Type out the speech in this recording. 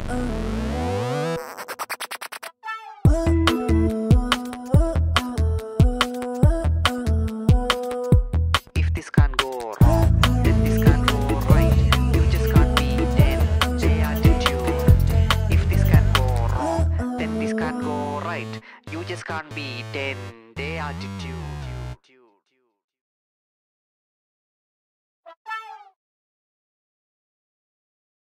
If this can't go wrong, then this can't go right. You just can't be then their attitude. If this can go wrong, then this can't go right. You just can't be then their attitude.